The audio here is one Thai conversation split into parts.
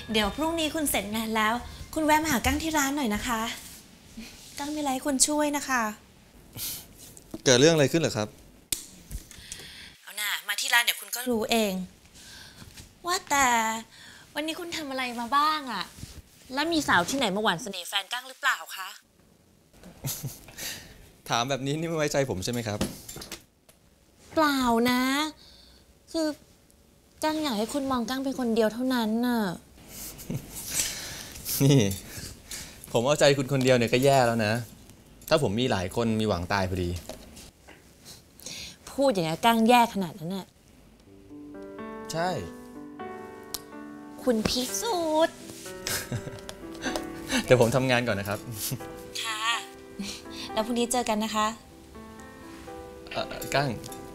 เดี๋ยวพรุ่งนี้คุณเสร็จงานแล้วคุณแวะมาหากั้งที่ร้านหน่อยนะคะกั้งมีอะไรให้คุณช่วยนะคะเกิดเรื่องอะไรขึ้นเหรอครับเอาหน่ามาที่ร้านเดี๋ยวคุณก็รู้เองว่าแต่วันนี้คุณทำอะไรมาบ้างอะแล้วมีสาวที่ไหนมาหวานเสน่ห์แฟนกั้งหรือเปล่าคะถามแบบนี้นี่ไม่ไว้ใจผมใช่ไหมครับเปล่านะคือกั้งอยากให้คุณมองกั้งเป็นคนเดียวเท่านั้นน่ะนี่ผมเอาใจคุณคนเดียวเนี่ยก็แย่แล้วนะถ้าผมมีหลายคนมีหวังตายพอดีพูดอย่างนี้กั้งแย่ขนาดนั้นน่ะใช่คุณพิสูจน์เดี๋ยวผมทำงานก่อนนะครับค่ะแล้วพรุ่งนี้เจอกันนะคะกั้ง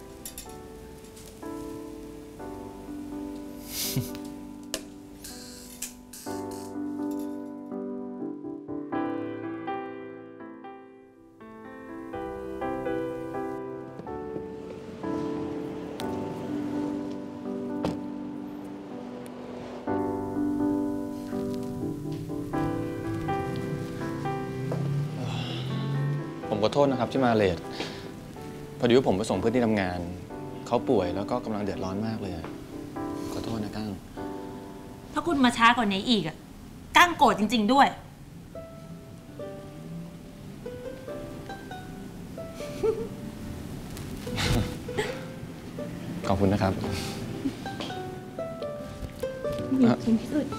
ผมขอโทษนะครับที่มาเลทพอดีว่าผมไปส่งเพื่อนที่ทำงานเขาป่วยแล้วก็กำลังเดือดร้อนมากเลยขอโทษนะกั้งถ้าคุณมาช้ากว่านี้อีกอะกั้งโกรธจริงๆด้วยขอบคุณนะครับคุณพิสุทธิ์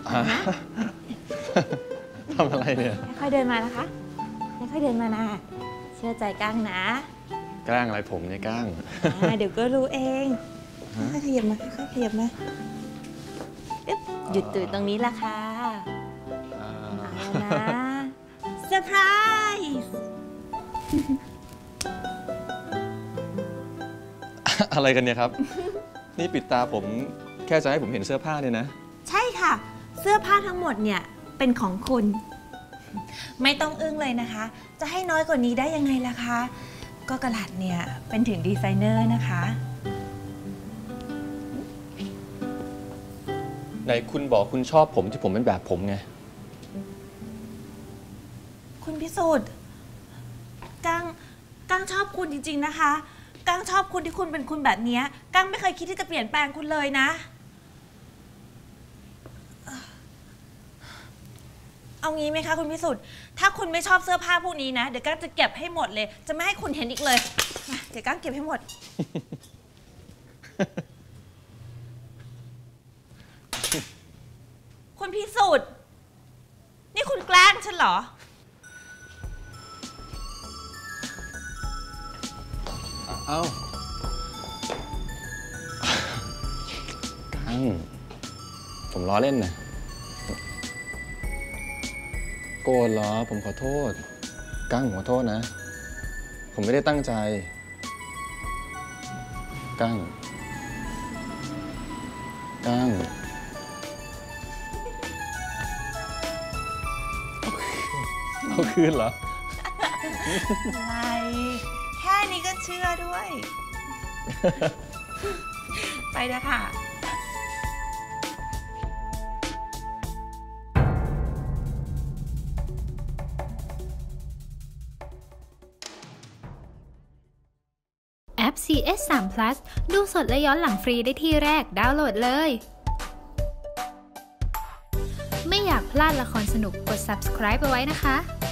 ทำอะไรเนี่ยค่อยเดินมานะคะค่อยเดินมานะเชื่อใจกั้งนะกล้างอะไรผมเนี่ยกั้งเดี๋ยวก็รู้เองค่อยขยับมาค่อยขยับมาหยุดตื่นตรงนี้ละค่ะเอานะเซอร์ไพรส์อะไรกันเนี่ยครับนี่ปิดตาผมแค่จะให้ผมเห็นเสื้อผ้าเนี่ยนะใช่ค่ะเสื้อผ้าทั้งหมดเนี่ยเป็นของคุณไม่ต้องอึ้งเลยนะคะจะให้น้อยกว่านี้ได้ยังไงล่ะคะก็กระหลัดเนี่ยเป็นถึงดีไซเนอร์นะคะไหนคุณบอกคุณชอบผมที่ผมเป็นแบบผมไงคุณพิสูจน์กั้งชอบคุณจริงๆนะคะกั้งชอบคุณที่คุณเป็นคุณแบบนี้กั้งไม่เคยคิดที่จะเปลี่ยนแปลงคุณเลยนะเอางี้ไหมคะคุณพิสุทธิ์ถ้าคุณไม่ชอบเสื้อผ้าพวกนี้นะเดี๋ยวกั้งจะเก็บให้หมดเลยจะไม่ให้คุณเห็นอีกเลยเดี๋ยวกั้งเก็บให้หมด คุณพิสุทธิ์นี่คุณแกล้งฉันเหรอเอ้ากั้งผมล้อเล่นนะโกรธเหรอผมขอโทษกั้งผมขอโทษนะผมไม่ได้ตั้งใจกั้งเอาคืนเหรออะไรแค่นี้ก็เชื่อด้วย ไปนะค่ะแอป CS3 Plus ดูสดและย้อนหลังฟรีได้ที่แรกดาวน์โหลดเลย ไม่อยากพลาดละครสนุกกด subscribe เอาไว้นะคะ